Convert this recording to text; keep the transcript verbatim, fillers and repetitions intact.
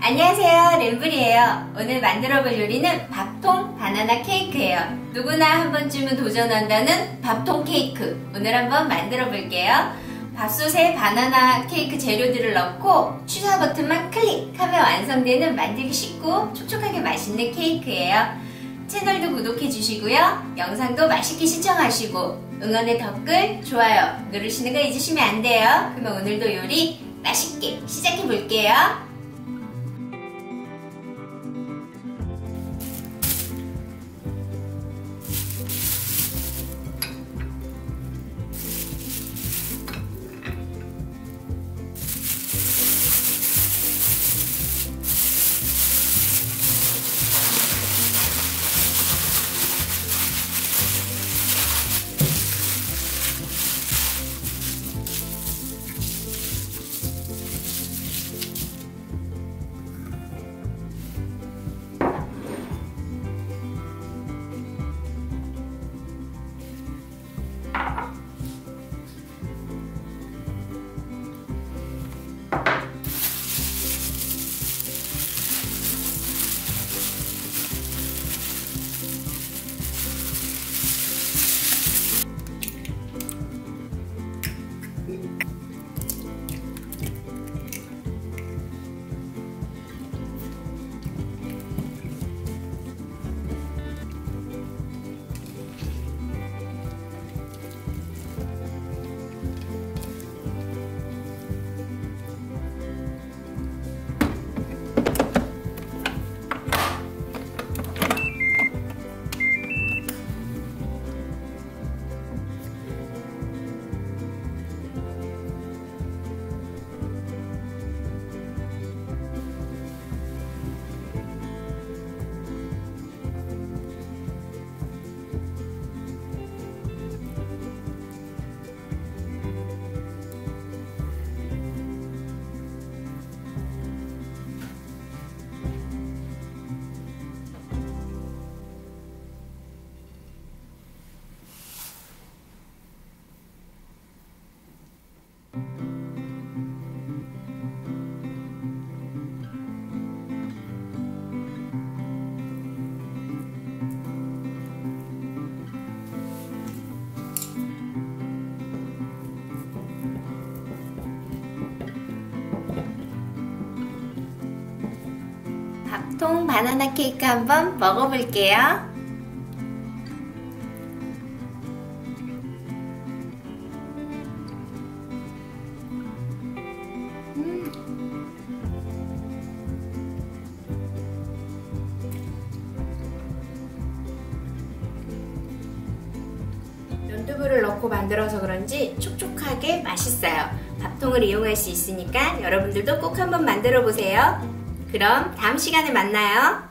안녕하세요, 램블이에요. 오늘 만들어볼 요리는 밥통 바나나 케이크예요. 누구나 한 번쯤은 도전한다는 밥통 케이크, 오늘 한번 만들어 볼게요. 밥솥에 바나나 케이크 재료들을 넣고 취사 버튼만 클릭하면 완성되는 만들기 쉽고 촉촉하게 맛있는 케이크예요. 채널도 구독해 주시고요. 영상도 맛있게 시청하시고 응원의 댓글, 좋아요 누르시는 거 잊으시면 안 돼요. 그러면 오늘도 요리 맛있게 시작해 볼게요. 밥통 바나나 케이크 한번 먹어볼게요. 음. 연두부를 넣고 만들어서 그런지 촉촉하게 맛있어요. 밥통을 이용할 수 있으니까 여러분들도 꼭 한번 만들어 보세요. 그럼 다음 시간에 만나요.